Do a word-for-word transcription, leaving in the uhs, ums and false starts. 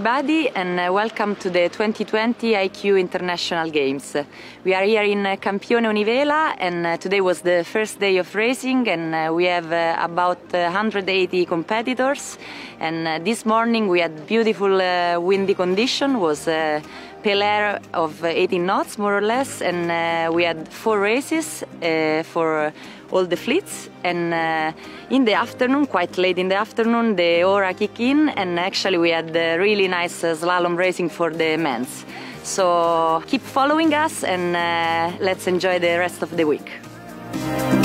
everybody, and uh, welcome to the twenty twenty I Q International Games. We are here in uh, Campione Univela, and uh, today was the first day of racing, and uh, we have uh, about uh, one hundred eighty competitors. And uh, this morning we had beautiful uh, windy condition, was uh, pale air of eighteen knots more or less, and uh, we had four races uh, for all the fleets. And uh, in the afternoon, quite late in the afternoon, the aura kicked in, and actually we had uh, really nice uh, slalom racing for the men's. So keep following us, and uh, let's enjoy the rest of the week.